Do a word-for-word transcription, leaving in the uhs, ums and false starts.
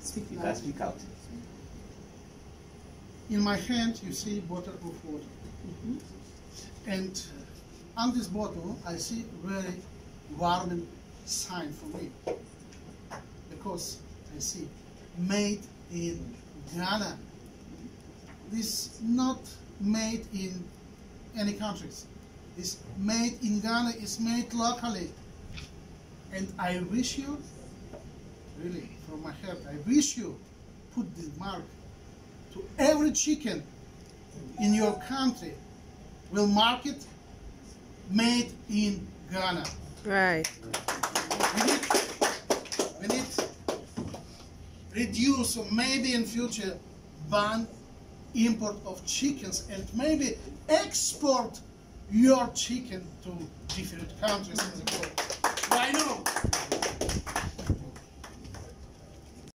Speak You can speak out. In my hand, you see bottle of water. Mm-hmm. And on this bottle, I see very warming sign for me. Because I see made in Ghana. This not made in any countries. This made in Ghana is made locally. And I wish you, really, from my heart, I wish you put this mark to every chicken in your country. Will mark it made in Ghana. Right. We need, we need reduce or maybe in future ban import of chickens and maybe export your chicken to different countries in the world.